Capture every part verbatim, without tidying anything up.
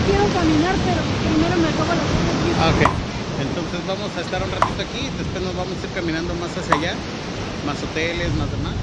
quiero caminar, pero primero me acabo la cosa. Ah, ok. Entonces vamos a estar un ratito aquí, después nos vamos a ir caminando más hacia allá, más hoteles, más demás.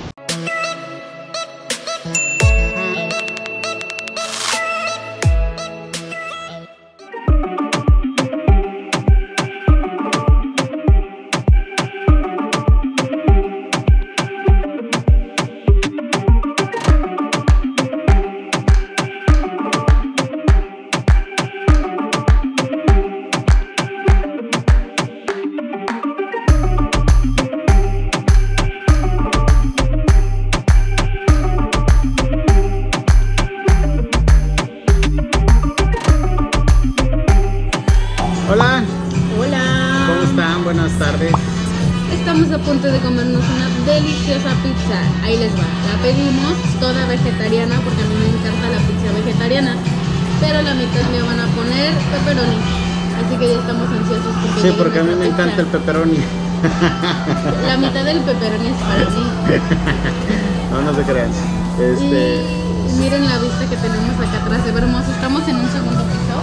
Hola. Hola. ¿Cómo están? Buenas tardes. Estamos a punto de comernos una deliciosa pizza. Ahí les va. La pedimos toda vegetariana porque a mí me encanta la pizza vegetariana. Pero la mitad me van a poner pepperoni. Así que ya estamos ansiosos porque Sí, porque a mí me pizza. encanta el pepperoni. La mitad del pepperoni es para mí. No, no se crean. Este... Y miren la vista que tenemos acá atrás, se ve hermoso. Estamos en un segundo piso.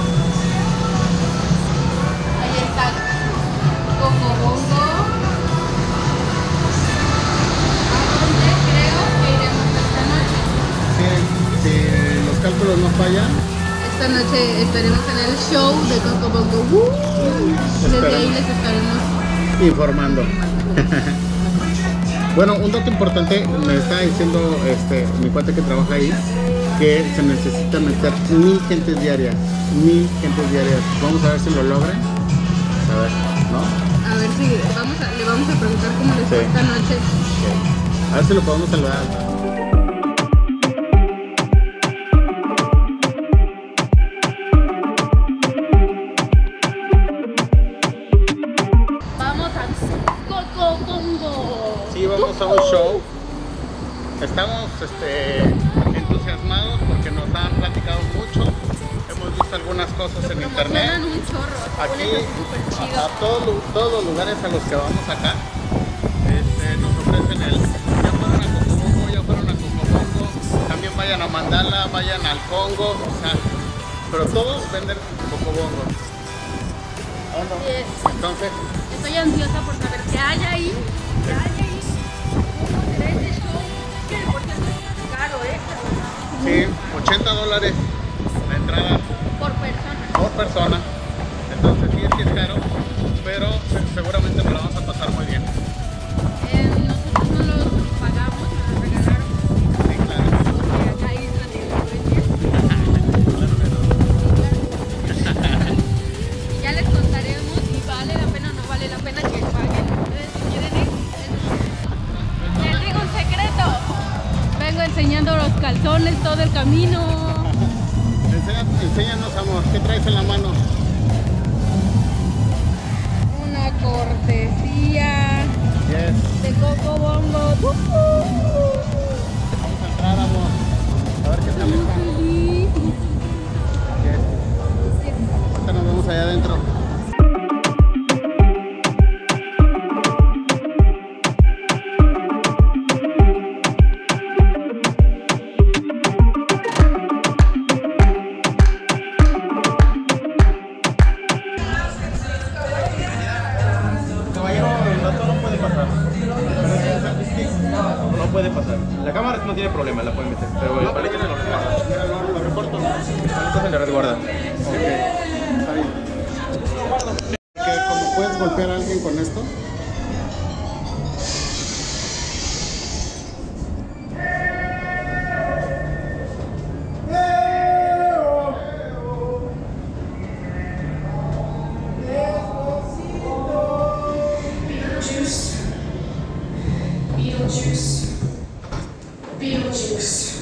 Ahí está Coco Bongo. ¿A dónde creo que iremos esta noche? Si, si los cálculos no fallan, Esta noche estaremos en el show de Coco Bongo. ¡Uh! Desde ahí les estaremos informando. Bueno, un dato importante, me está diciendo este, mi cuate que trabaja ahí, que se necesita meter mil gentes diarias, mil gentes diarias. Vamos a ver si lo logran. A ver, ¿no? a ver si vamos a, le vamos a preguntar cómo les fue Sí. esta noche. A ver si lo podemos saludar. Vamos a Coco Bongo. Sí, vamos a un show. Estamos este, entusiasmados porque nos han platicado mucho. Hemos visto algunas cosas en internet. Promocionan un chorro. Aquí, súper chido. a, a todos, lu- todos los lugares a los que vamos acá, este, nos ofrecen el, ya fueron a Cocobongo, ya fueron a Cocobongo, también vayan a Mandala, vayan al Congo, o sea, pero todos venden Cocobongo. ¿O no? Yes. Entonces, Estoy ansiosa por saber qué hay ahí. ¿Qué hay ahí? ¿Cómo será este show? Que por cierto es caro, ¿eh? sí, ochenta dólares la entrada Por persona. por persona. Entonces sí es que es caro, pero se- seguramente nos la vamos a pasar muy bien. Eh, nosotros no los pagamos, nos los regalaron. Sí, claro. Porque acá hay una delincuencia. Y ya les contaremos si vale la pena o no vale la pena que paguen. Ustedes si quieren ir. Les digo un secreto. Vengo enseñando los calzones todo el camino. Enseña- enséñanos, amor, ¿qué traes en la mano? Una cortesía Yes. de Coco Bongo. ¡Uh! Vamos a entrar, amor. A ver qué tal está. Yes. Ahorita nos vemos allá adentro. Caballero, el dato no puede pasar. No puede pasar. La cámara no tiene problema, la pueden meter. Pero el palito se lo resguarda. Mira, lo, lo recorto. El palito se le resguarda. Está bien. Que como puedes golpear a alguien con esto. Beetlejuice. Beetlejuice. Beetlejuice.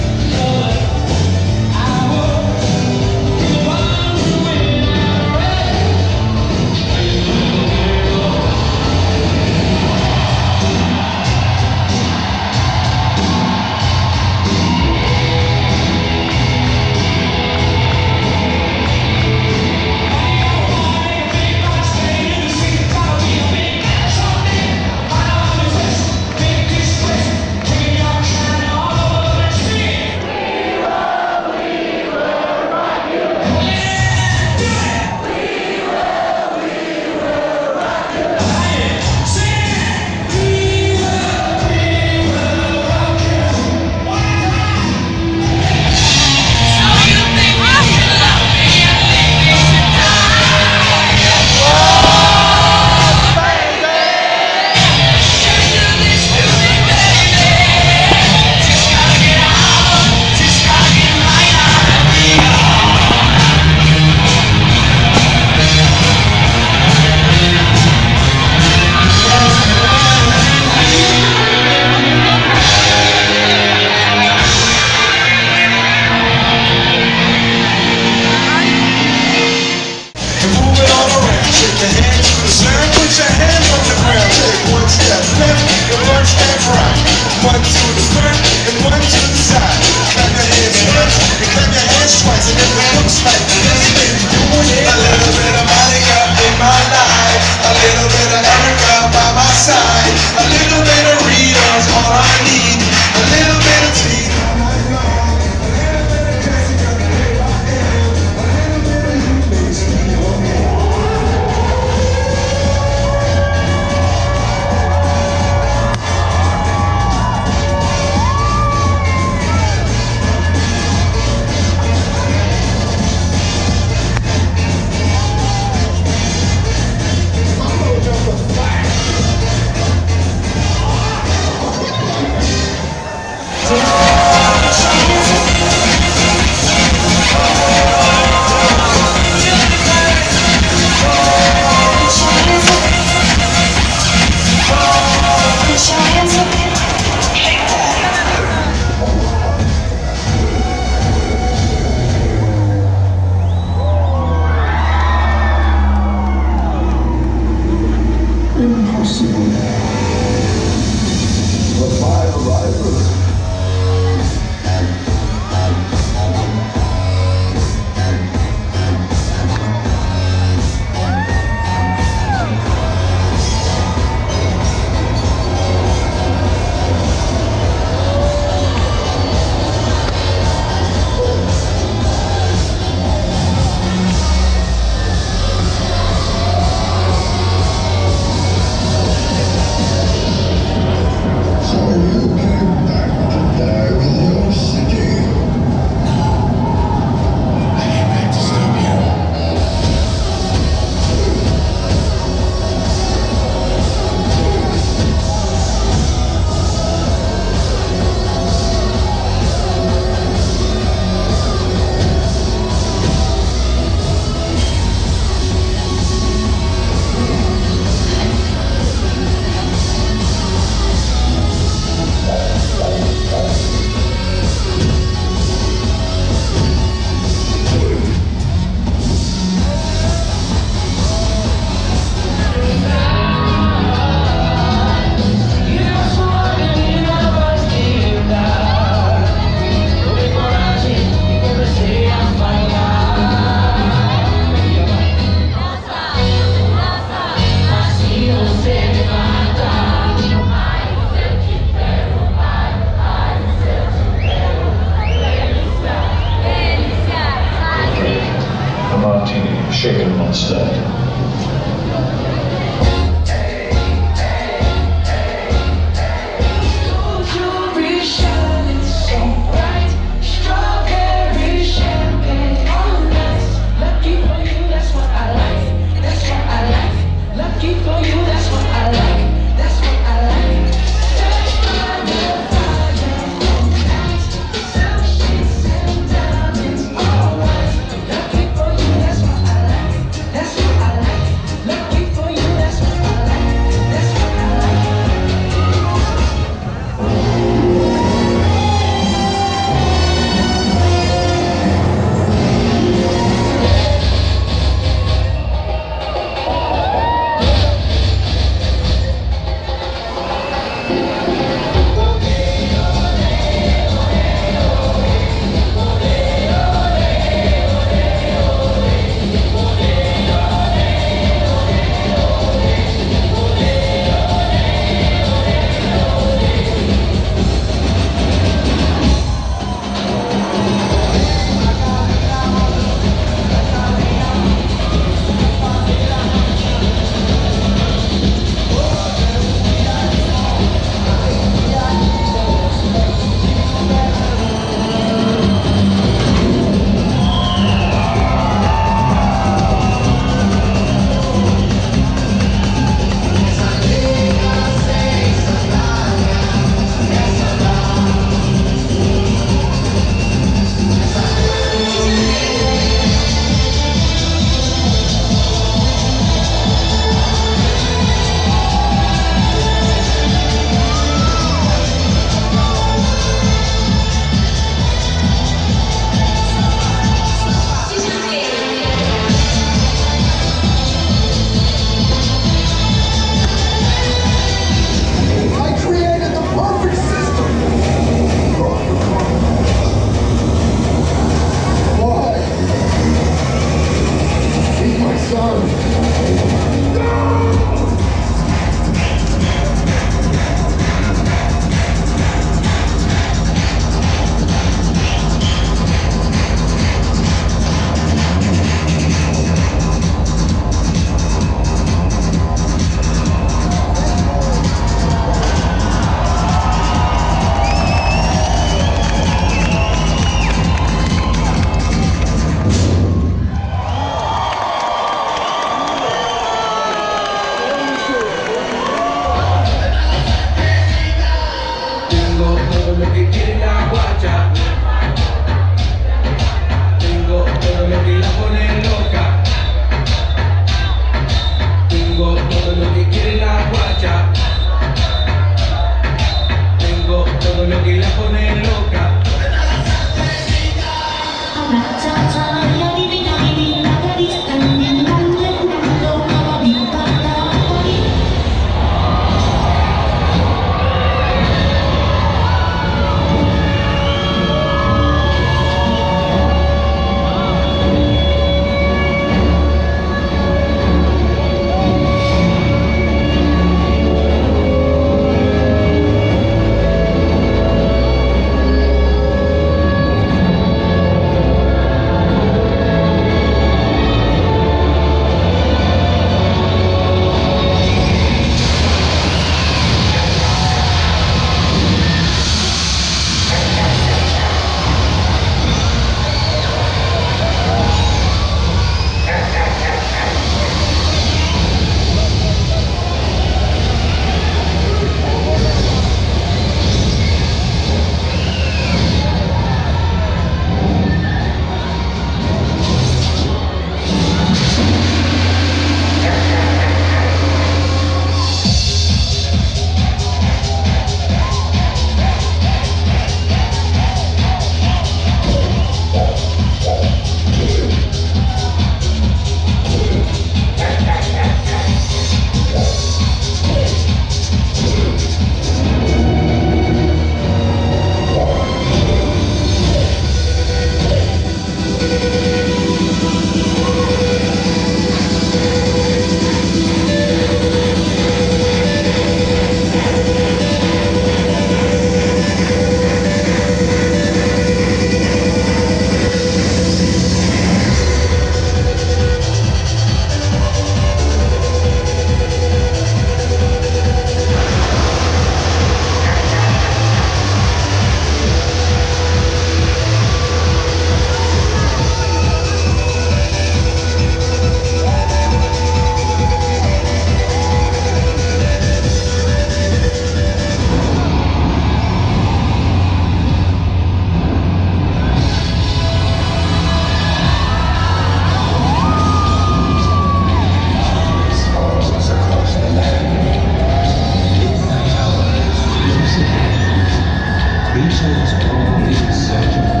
Nationals probably searching